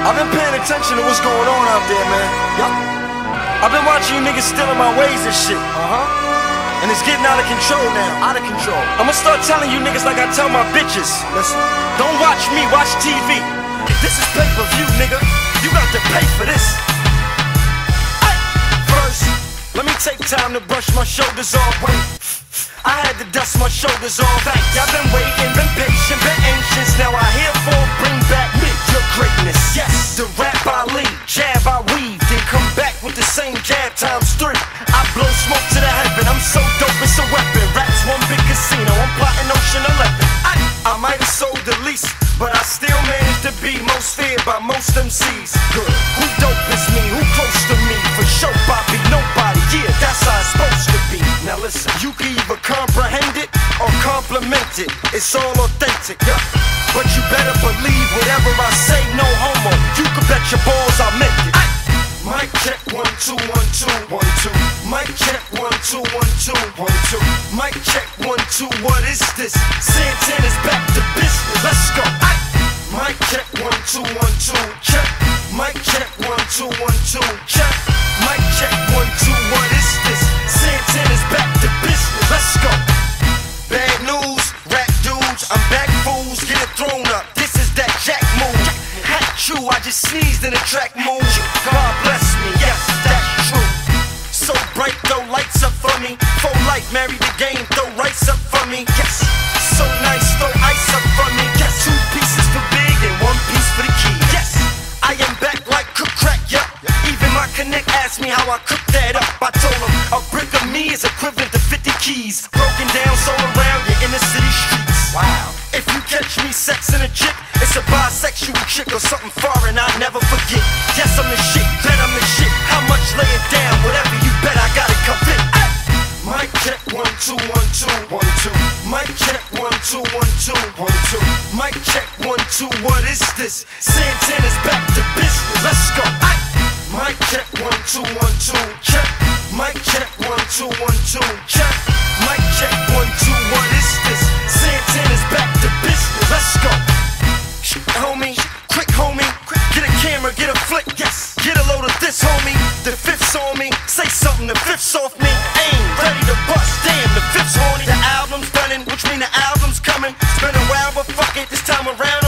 I've been paying attention to what's going on out there, man. Yup. I've been watching you niggas stealing my ways and shit. And it's getting out of control now. Out of control. I'ma start telling you niggas like I tell my bitches. Listen, don't watch me, watch TV. If this is pay-per-view, nigga, you got to pay for this. First, let me take time to brush my shoulders off. Wait, I had to dust my shoulders off. Y'all been waiting, been patient, been anxious. Now I herefore bring back me, your greatness. Yes, the rap I lead, jab I weave, then come back with the same jab times 3. I blow smoke to the heaven, I'm so dope it's a weapon. Rap's one big casino, I'm plotting Ocean 11. I might have sold the least, but I still managed to be most feared by most MCs. Good. Who dope is me? Who close to me? For sure, Bobby, nobody. Yeah, that's how it's supposed to be. Now listen, you can either comprehend it or compliment it. It's all authentic, yeah. But you better believe whatever I say, no homo. You can bet your balls I meant it. Mic check 1 2 1 2 1 2. Mic check 1 2 1 2 1 2. Mic check 1 2. What is this? Santana's back to business. Let's go. Mic check 1 2 1 2. Check. Mic check 1 2 1 2. Check. Mic check 1 2. What is this? Santana's back to business. Let's go. Bad news, rap dudes. I'm back, fools. Get it thrown up. This is that Jack move. Hat you, I just sneezed in a track move. God bless me, yes, that's true. So bright, throw lights up for me. For life, marry the game, throw rice up for me. Yes, so nice, throw ice up for me. Yes, 2 pieces for big and 1 piece for the key. Yes, I am back like cook crack, yeah. Even my connect asked me how I cook that up. I told him a brick of me is equivalent to 50 keys. Broken down, sold around your inner city streets. Wow. If you catch me sexing a chick, it's a bisexual chick or something foreign I never forget. Yes, I'm the shit, bet I'm the shit. How much lay it down? Whatever you bet, I got it covered. Mic check 1 2 1 2 1 2. Mic check 1 2 1 2 1 2. Mic check 1 2. What is this? Santana's back to business. Let's go. Mic check 1 2 1 2. Check. Mic check 1 2 1 2. Check. Mic check 1 2. What is this? Santana's back to business. Let's go. Homie, quick homie, get a camera, get a flick, yes. Get a load of this homie, the 5th's on me. Say something, the 5th's off me. Aim, ready to bust, damn, the 5th's horny. The album's running, which mean the album's coming. It's been a while, but fuck it, this time around